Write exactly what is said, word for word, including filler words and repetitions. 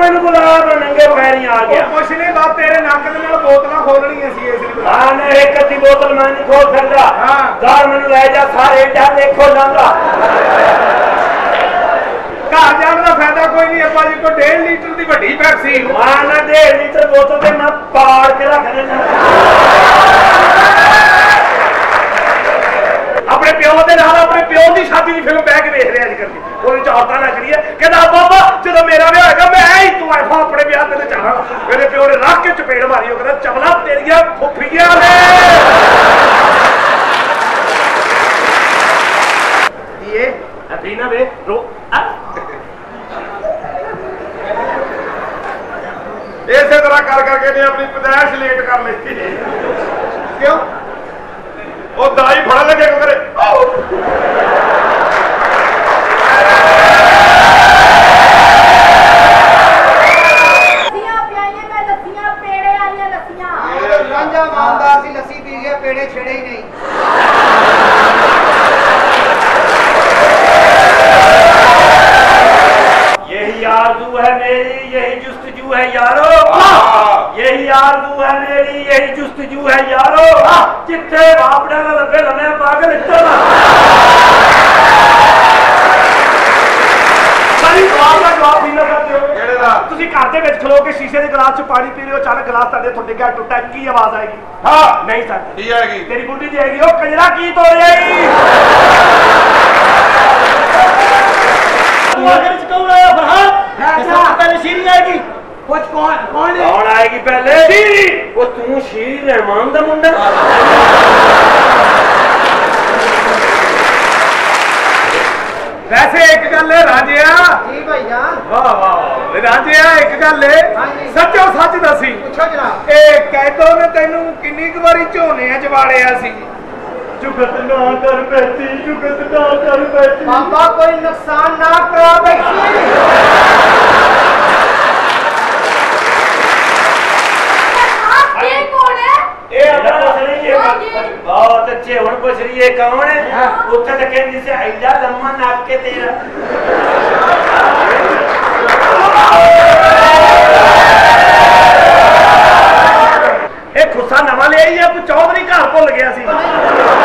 मैनू बुला मैं नंगे पैरी आ गया कुछ नहीं बात तेरे नक दे नाल बोतलां खोलणियां सी इस लिए हां ने एक अद्धी बोतल मैं नहीं खोल सकदा हां घर मैनू ले जा सारे एडा देखो जांदा घर जाने का फायदा कोई नहीं अपा जी को डेढ़ लीटर की वड्डी पैप्सी हां ना डेढ़ लीटर बोतल ते मैं पाड़ के रख देना अपने प्यो के नाल अपने प्यो की शादी की फिल्म बह के देख रहे अजकल ਉਹਦੇ ਚਾਹਤਾ ਲੱਗ ਰਹੀ ਹੈ ਕਹਿੰਦਾ ਬਾਬਾ ਜਦੋਂ ਮੇਰਾ ਵਿਆਹ ਹੋਏਗਾ ਮੈਂ ਹੀ ਤੂੰ ਆਫਾ ਆਪਣੇ ਵਿਆਹ ਤੇ ਜਾਣਾ ਮੇਰੇ ਪਿਓ ਨੇ ਰੱਖ ਕੇ ਚਪੇੜ ਮਾਰੀ ਉਹ ਕਹਿੰਦਾ ਚਵਲਾ ਤੇਰੀਆਂ ਫੁੱਫੀਆਂ ਨੇ ਇਹ ਅਦੀਨਾ ਵੇ ਰੋ ਇਸੇ ਤਰ੍ਹਾਂ ਕਰ ਕਰਕੇ ਨੇ ਆਪਣੀ ਪਦਾਇਸ਼ ਲੇਟ ਕਰ ਲਈ ਕਿਉਂ ਉਹ ਦਾਈ ਫੜ ਲੱਗੇ ਕਰੇ ਰਾਂਝਾ ਮਾਨਦਾਰ ਸੀ ਲੱਸੀ ਪੀ ਗਿਆ ਪੇੜੇ ਛੇੜੇ ਹੀ ਨਹੀਂ यही आरज़ू है मेरी यही जुस्तजू है यारो यही आरज़ू है मेरी यही जुस्तजू है यारो जिथे बापड़ा ना लगे लमे पागल इतना सारी जवाब का जवाब भी ना करते हो ਕਿਹੜੇ ਦਾ ਤੁਸੀਂ ਘਰ ਦੇ ਵਿੱਚ ਖਲੋ ਕੇ ਸ਼ੀਸ਼ੇ ਦੇ ਗਲਾਸ 'ਚ ਪਾਣੀ ਪੀ ਰਹੇ ਹੋ ਅਚਾਨਕ ਗਲਾਸ ਤੁਹਾਡੇ ਤੁਹਾਡੇ ਘਰ ਟੁੱਟਾ ਕੀ ਆਵਾਜ਼ ਆਏਗੀ ਹਾਂ ਨਹੀਂ ਸਰ ਕੀ ਆਏਗੀ ਤੇਰੀ ਬੁੱਢੀ ਜੀ ਆਏਗੀ ਉਹ ਕੰਜਰਾ ਕੀ ਤੋੜਿਆ ਈ अगर कौन आया फरहाद सबसे पहले शीरी आएगी कुछ कौन कौन है कौन आएगी पहले शीरी वो तू शीरी रहमान दा मुंडा वैसे एक गल है राजिया जी भाईजान वाह वाह राजिया एक गल है सच्चो सच दसी पूछो जनाब ए कैदो ने तेनू किन्नी क वारी झोने च वाड़िया सी जुगत ना कर बैठी जुगत ना कर बैठी बाबा कोई नुकसान ना करा बैठी ये कौन है ए अपना पूछ रही है बहुत अच्छे हुन पूछ रही है कौन है उठे तो कहंदी से ऐडा लम्मा नाक के तेरा ए खुसा नवा ले आई है तू चौधरी घर भुल गया सी